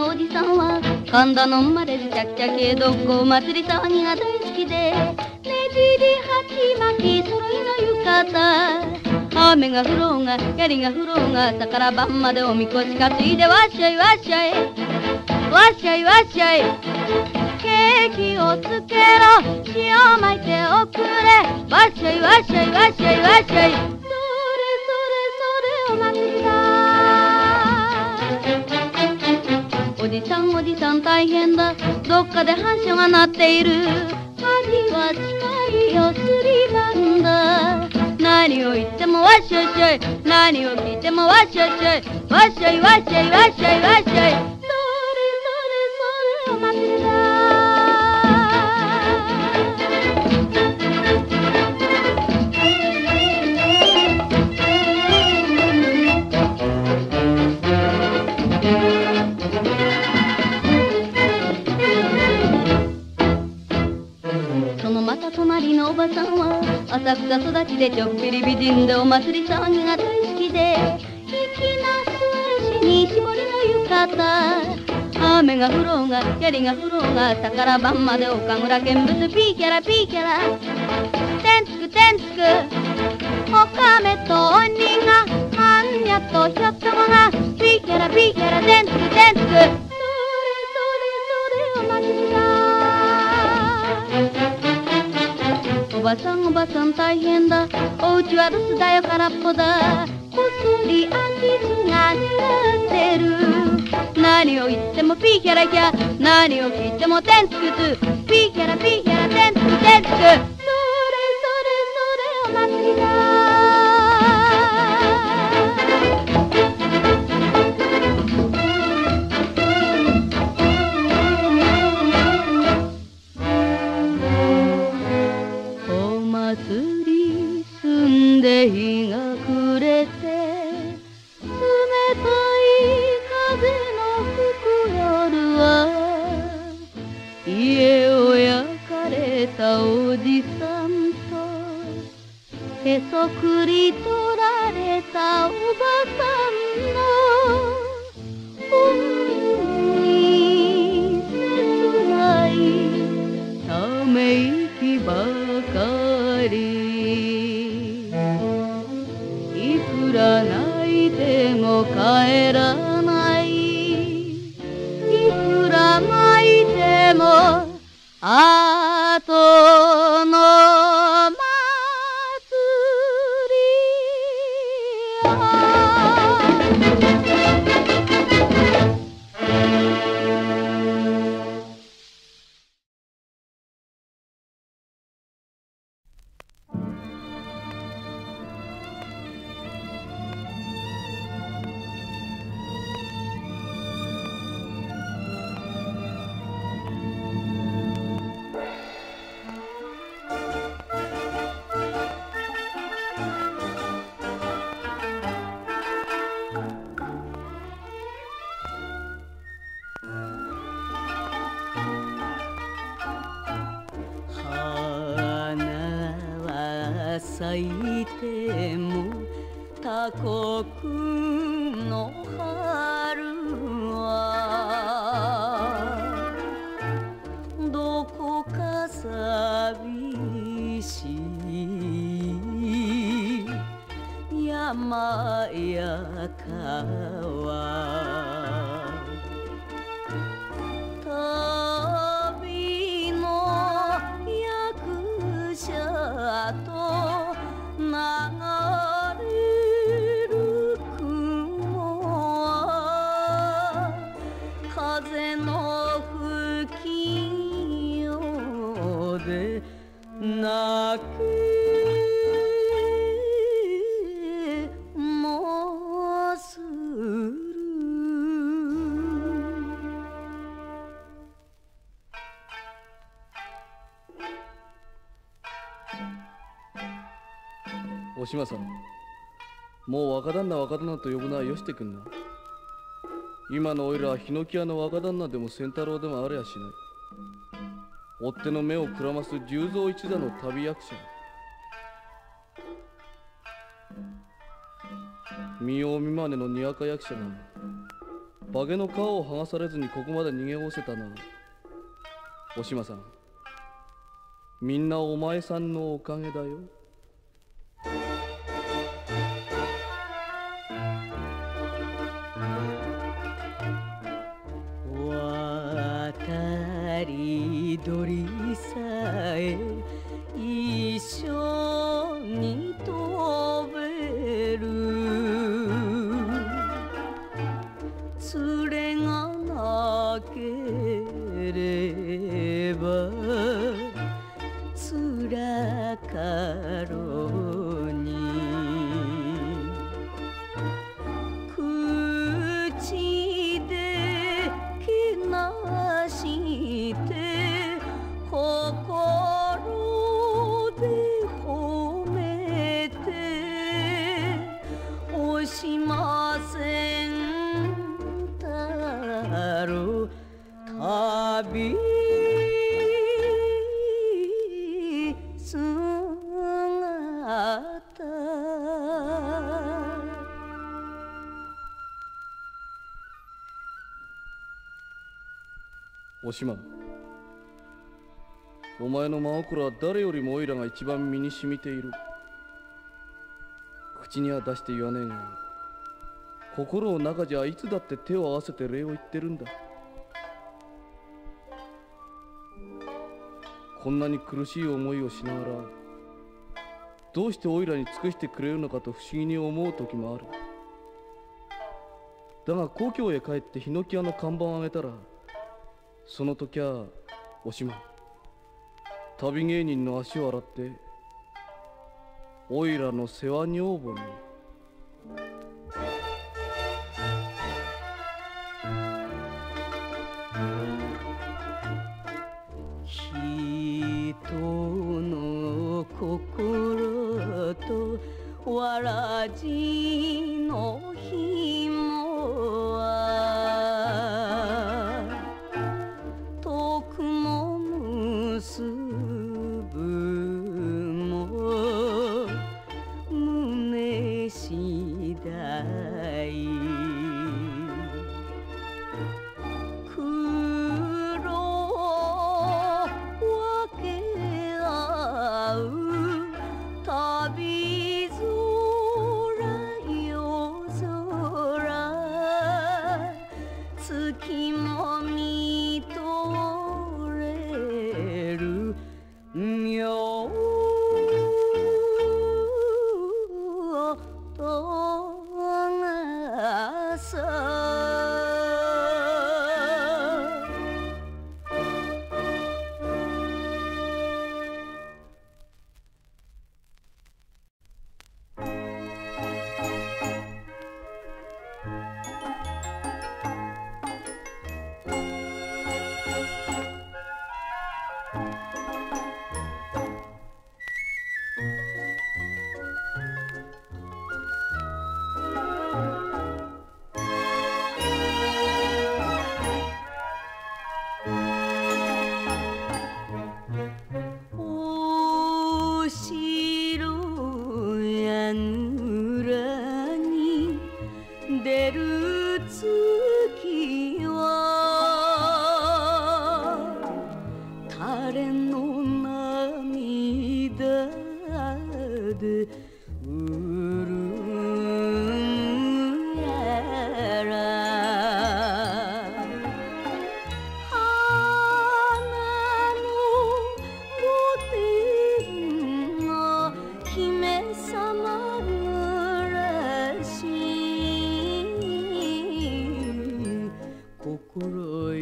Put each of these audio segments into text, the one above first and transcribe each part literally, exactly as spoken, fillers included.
のおじさんは神田の生まれずちゃくちゃ系どっこお祭り騒ぎが大好きで、ねじり鉢巻き揃いの浴衣、雨が降ろうが槍が降ろうが朝から晩までおみこし担いでわっしゃいわっしゃいわっしゃいわっしゃい、ケーキをつけろ塩まいておくれ、わっしゃいわっしゃいわっしゃいわっしゃい、それそれそれお祭りだ。おじさんおじさん大変だ、どっかで反射が鳴っている、火事は近いよすりなんだ、何を言ってもわっしゃいしゃい、何を聞いてもわっしゃいしゃい、わっしゃいわっしゃいわっしゃいわっしゃい、それそれそれお祭りだ。そのまた隣のおばさんは浅草育ちでちょっぴり美人でお祭り騒ぎが大好きで、粋な素足に絞りの浴衣、雨が降ろうが槍が降ろうが朝から晩まで岡村見物ピーキャラピーキャラ、てんつくてんつくおかめと鬼が般若とひょっとこがピーキャラピーキャラてんつくてんつく、それそれそれお祭りだ。おばさんおばさん大変だ、おうちは留守だよ空っぽだ、こっそり空き巣が狙ってる、何を言ってもピーキャラキャ、何を聞いてもてんつくつ、ピーキャラピーキャラてんつくてんつく、それそれそれお祭りだ。澄んで日が暮れて冷たい風の吹く夜は、家を焼かれたおじさんとへそくり取られたおばさんのほんに切ないため息ばかり、いくら泣いても帰らない、いくら泣いても後の祭りや。咲いても他国の春はどこか寂しい山や川、旅の役者と流れる雲は風の吹きよで泣くもする。 お島さん、もう若旦那若旦那と呼ぶのはよしてくんな。今のおいらはヒノキ屋の若旦那でも仙太郎でもありゃしない。追っ手の目をくらます十蔵一座の旅役者、見よう見まねのにわか役者がバゲの皮を剥がされずにここまで逃げおせたな。おしまさん、みんなお前さんのおかげだよ。 渡り鳥さえ一緒に飛べる連れがなければつらかろうに口でけなして心で褒めておしませんだろう旅おしま、お前の真心は誰よりもおいらが一番身に染みている。口には出して言わねえが、心の中じゃいつだって手を合わせて礼を言ってるんだ。こんなに苦しい思いをしながら、どうしておいらに尽くしてくれるのかと不思議に思う時もある。だが故郷へ帰ってヒノキ屋の看板をあげたら、その時はおしまい、旅芸人の足を洗っておいらの世話女房に。 人の心とわらじの紐は遠くも結ぶも胸次第苦労分け合う旅空夜空月も見とれる妙とがさお城やぐらに出る月は垂れの涙でうるんやら花の御殿が姫様暮らし心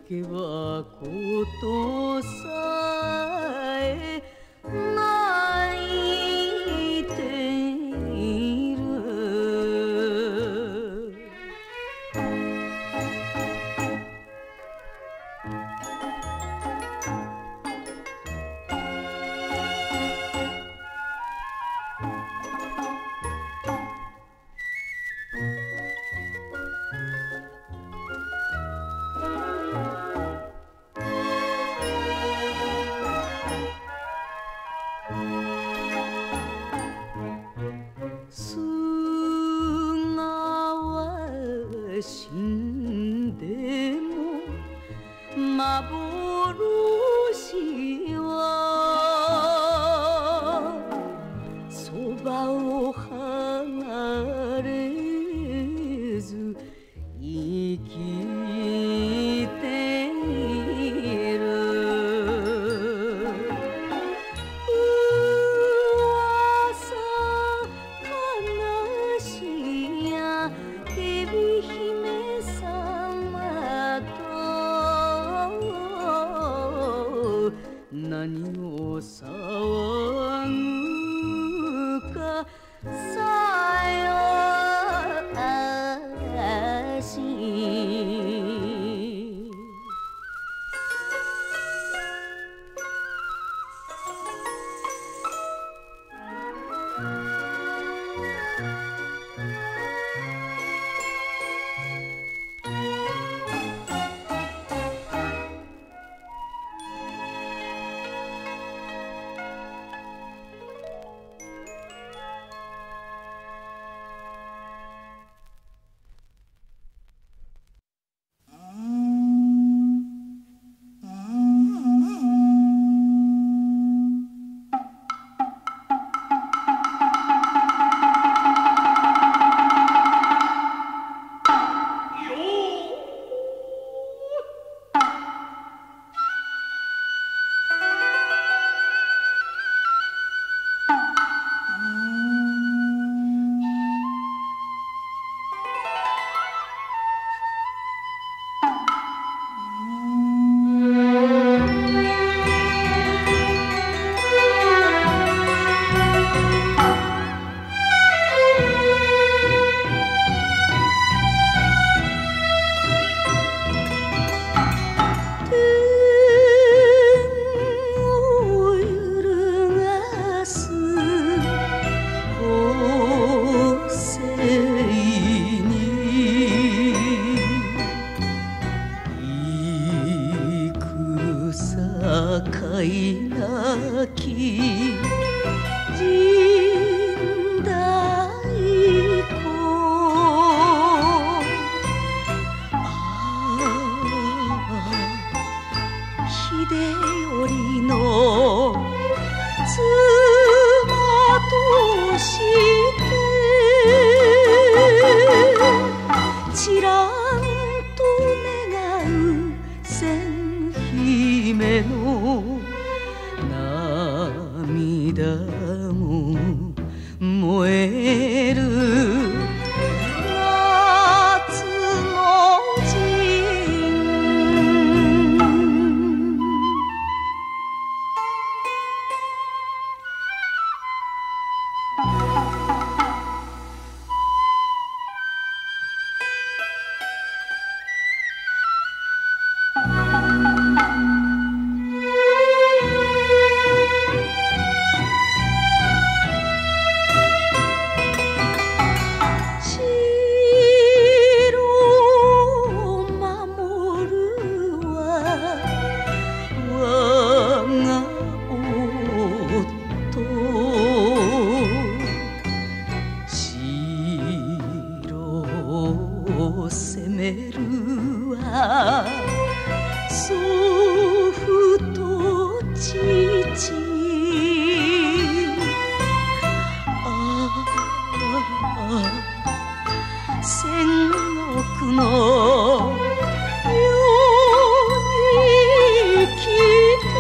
けはことさえ泣いている。菅は死んでも幻はそばを離れず生きている。何を騒ぐかさよあし。なき神太鼓、ああ秀頼の妻としてちらんと願う千姫の涙も燃える夏の陣。責めるは祖父と父、ああ戦国の世に生きて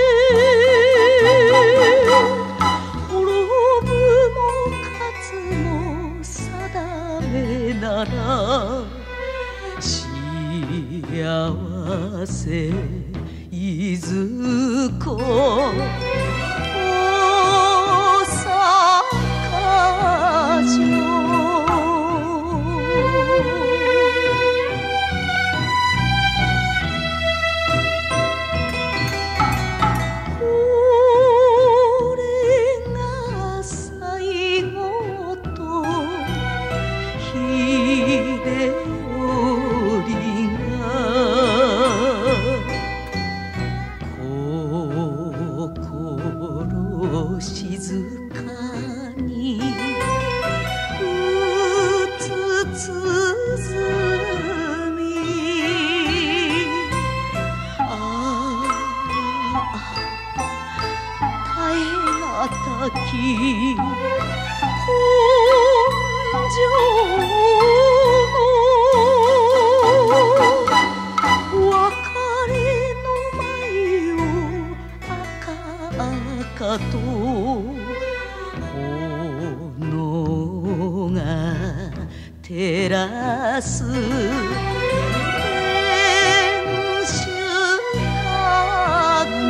滅ぶも勝つも定めなら幸せいずこ大阪城これが最後と秀頼心静かにうつつづみああ耐え難き根性の別れの前を赤々と炎が照らす天守閣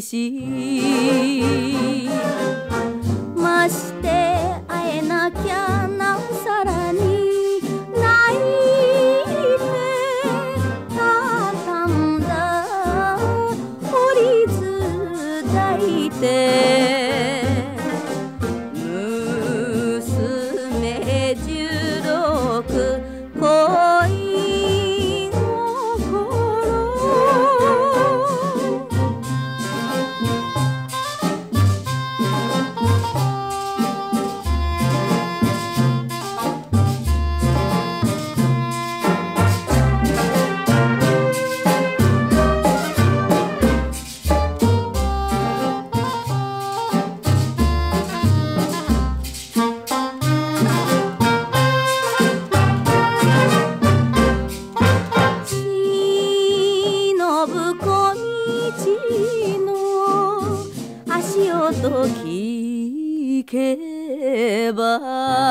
しいまして会えなきゃなおさらに泣いて畳んだ折り図抱いて娘十六恋心と聞けば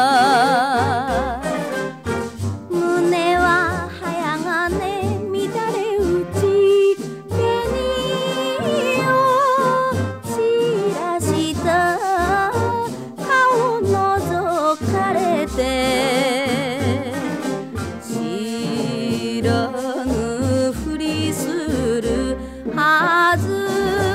胸は早金乱れ打ち紅を散らした顔覗かれて知らぬふりするはず